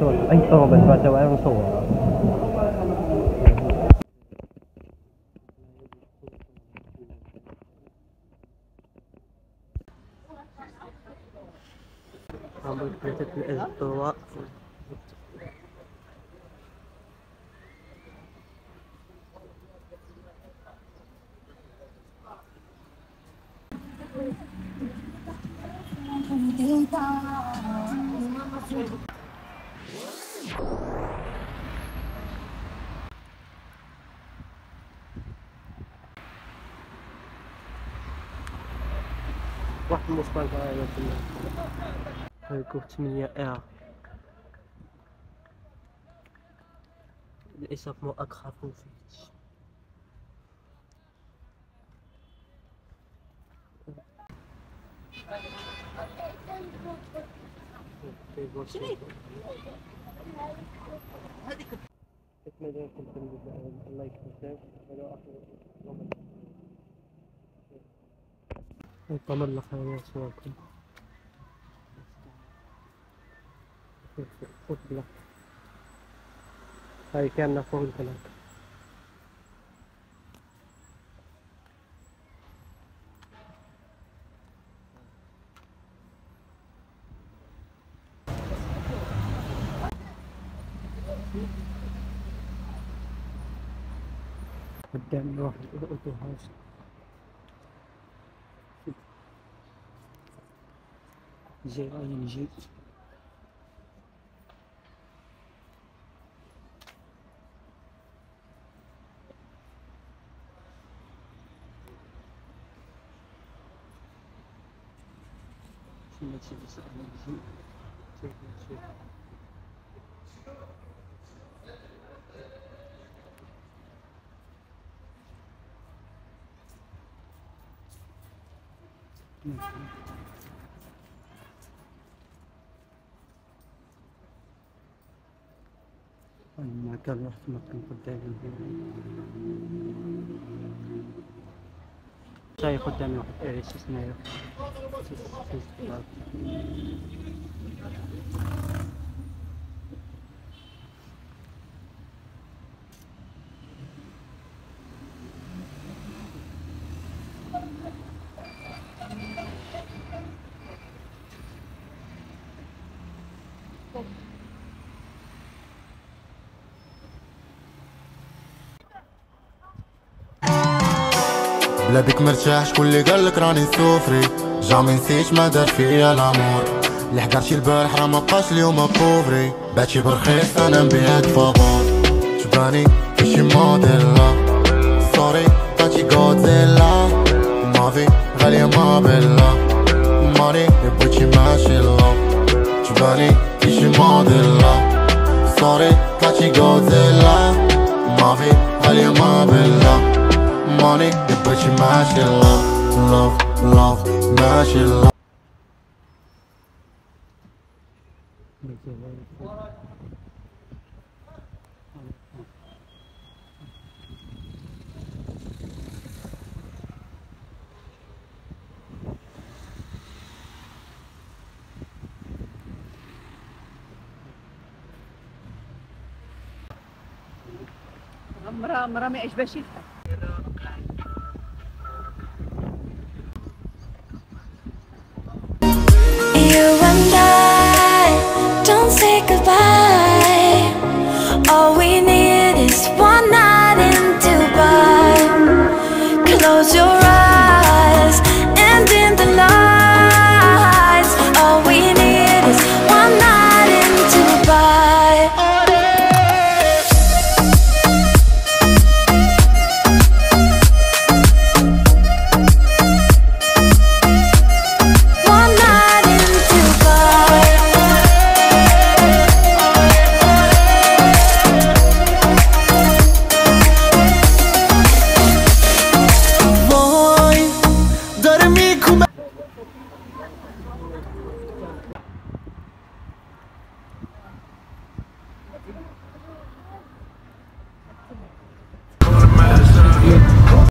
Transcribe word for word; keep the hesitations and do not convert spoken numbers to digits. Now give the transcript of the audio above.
صور اي اه بس بعد توعية نصور. عم بتلاتة الأسبوع واحد المصباح هاي هاي كوب ثمانية ا للأسف مو أخاف فيه. الله يكرمك. يطمر لك يا صوركم. فوت بلاك هاي كان فوق البلاك. قدامي واحد أوتو هاوس جي اي ان جي. شنو هادشي اللي سألنا نجي شوف نشوف. ما كان رحت مكان قدامي شايف قدامي واحد ايش اسمه بلادك مرتاح شكون اللي قالك راني نسوفري جامي نسيت ما دار فيا الامور اللي حضرتي البارح راه مبقاش اليوم بوفري باتشي برخيص انا نبيع فابور جباني كيشي موديلا سوري باتشي غودزيلا مافي غالية ما بيلا ماني بوتشي ماشي لو جباني كيشي موديلا سوري باتشي غودزيلا مافي غالية ما بيلا money, you put your mind in love, love, love, mash in love. مرة مرة ما عجبهاش.